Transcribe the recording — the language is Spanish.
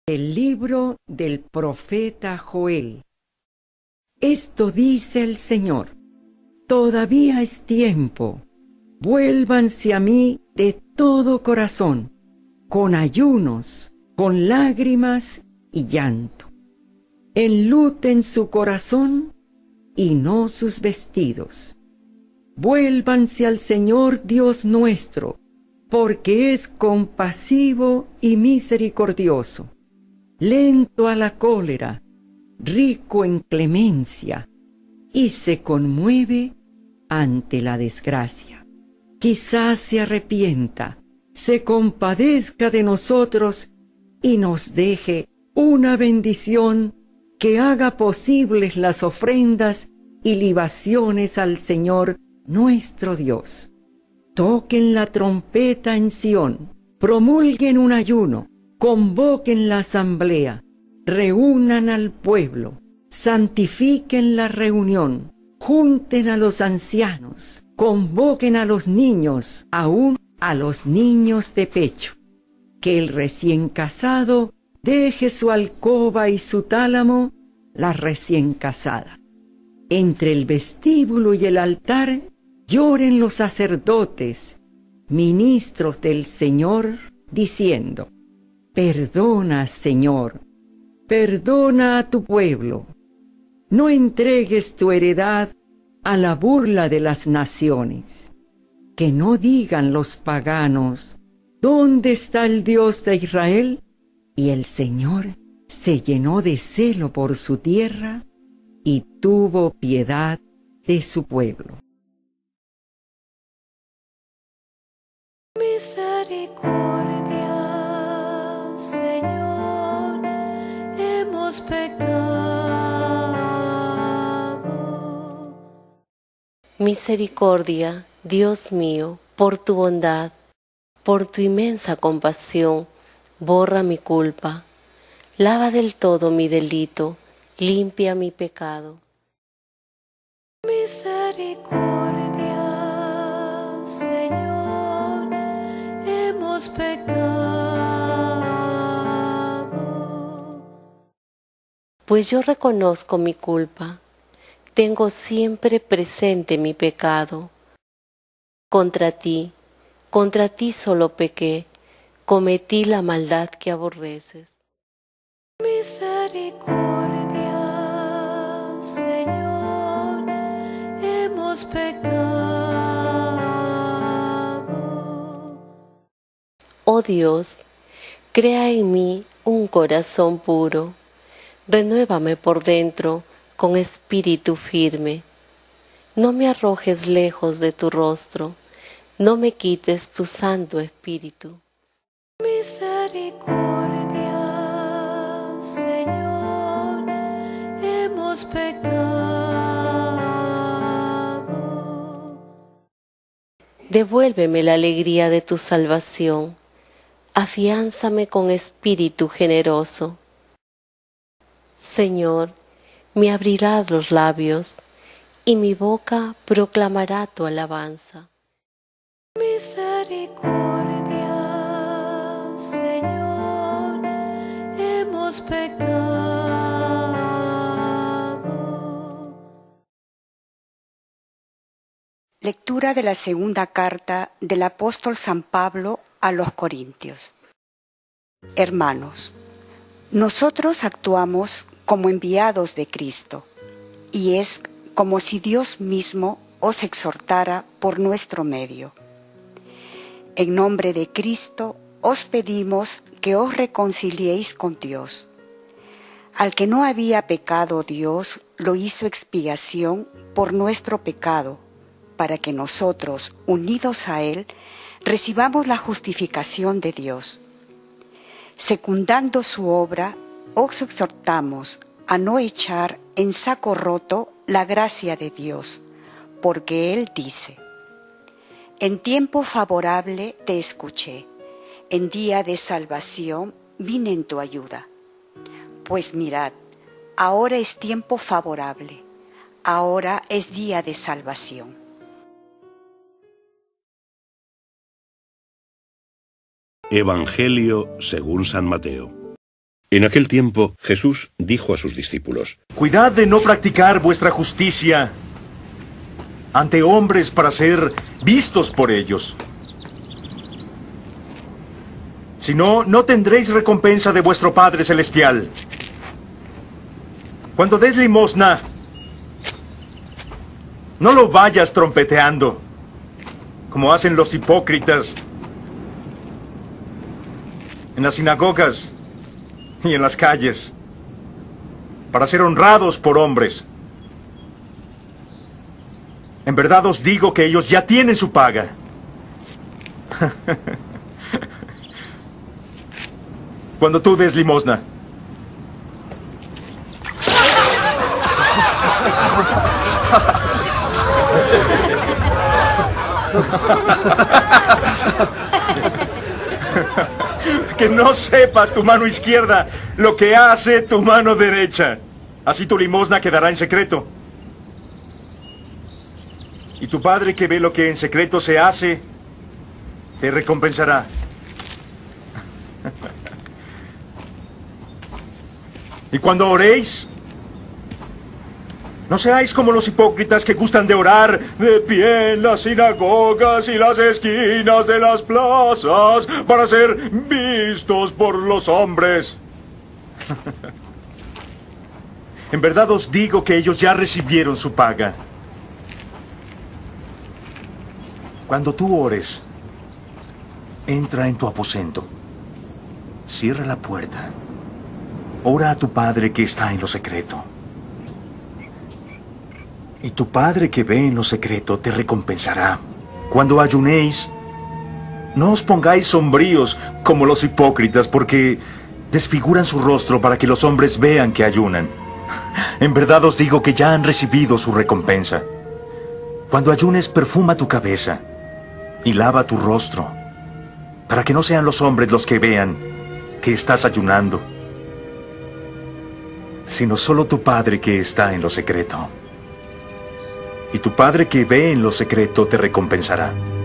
El libro del profeta Joel. Esto dice el Señor: todavía es tiempo, vuélvanse a mí de todo corazón, con ayunos, con lágrimas y llanto. Enluten su corazón y no sus vestidos. Vuélvanse al Señor Dios nuestro, porque es compasivo y misericordioso, lento a la cólera, rico en clemencia, y se conmueve ante la desgracia. Quizás se arrepienta, se compadezca de nosotros y nos deje una bendición que haga posibles las ofrendas y libaciones al Señor nuestro Dios. Toquen la trompeta en Sión, promulguen un ayuno, convoquen la asamblea, reúnan al pueblo, santifiquen la reunión, junten a los ancianos, convoquen a los niños, aún a los niños de pecho. Que el recién casado deje su alcoba y su tálamo, la recién casada. Entre el vestíbulo y el altar lloren los sacerdotes, ministros del Señor, diciendo: perdona, Señor, perdona a tu pueblo. No entregues tu heredad a la burla de las naciones. Que no digan los paganos: ¿dónde está el Dios de Israel? Y el Señor se llenó de celo por su tierra y tuvo piedad de su pueblo. Misericordia, Señor, hemos pecado. Misericordia, Dios mío, por tu bondad, por tu inmensa compasión, borra mi culpa, lava del todo mi delito, limpia mi pecado. Misericordia, Señor, hemos pecado. Pues yo reconozco mi culpa, tengo siempre presente mi pecado. Contra ti solo pequé, cometí la maldad que aborreces. Misericordia, Señor, hemos pecado. Oh Dios, crea en mí un corazón puro, renuévame por dentro con espíritu firme. No me arrojes lejos de tu rostro, no me quites tu santo espíritu. Misericordia, Señor, hemos pecado. Devuélveme la alegría de tu salvación, afiánzame con espíritu generoso. Señor, me abrirás los labios, y mi boca proclamará tu alabanza. Misericordia, Señor, hemos pecado. Lectura de la segunda carta del apóstol San Pablo a los Corintios. Hermanos, nosotros actuamos como enviados de Cristo, y es como si Dios mismo os exhortara por nuestro medio. En nombre de Cristo os pedimos que os reconciliéis con Dios. Al que no había pecado, Dios lo hizo expiación por nuestro pecado, para que nosotros, unidos a Él, recibamos la justificación de Dios. Secundando su obra, os exhortamos a no echar en saco roto la gracia de Dios, porque Él dice: en tiempo favorable te escuché, en día de salvación vine en tu ayuda. Pues mirad, ahora es tiempo favorable, ahora es día de salvación. Evangelio según San Mateo. En aquel tiempo, Jesús dijo a sus discípulos: Cuidad de no practicar vuestra justicia ante hombres para ser vistos por ellos. Si no, no tendréis recompensa de vuestro Padre Celestial. Cuando des limosna, no lo vayas trompeteando, como hacen los hipócritas en las sinagogas y en las calles, para ser honrados por hombres. En verdad os digo que ellos ya tienen su paga. Cuando tú des limosna, que no sepa tu mano izquierda lo que hace tu mano derecha. Así tu limosna quedará en secreto. Y tu Padre que ve lo que en secreto se hace, te recompensará. Y cuando oréis, no seáis como los hipócritas que gustan de orar de pie en las sinagogas y las esquinas de las plazas para ser vistos por los hombres. En verdad os digo que ellos ya recibieron su paga. Cuando tú ores, entra en tu aposento, cierra la puerta, ora a tu Padre que está en lo secreto. Y tu Padre que ve en lo secreto te recompensará. Cuando ayunéis, no os pongáis sombríos como los hipócritas, porque desfiguran su rostro para que los hombres vean que ayunan. En verdad os digo que ya han recibido su recompensa. Cuando ayunes, perfuma tu cabeza y lava tu rostro, para que no sean los hombres los que vean que estás ayunando, sino solo tu Padre que está en lo secreto. Y tu Padre que ve en lo secreto te recompensará.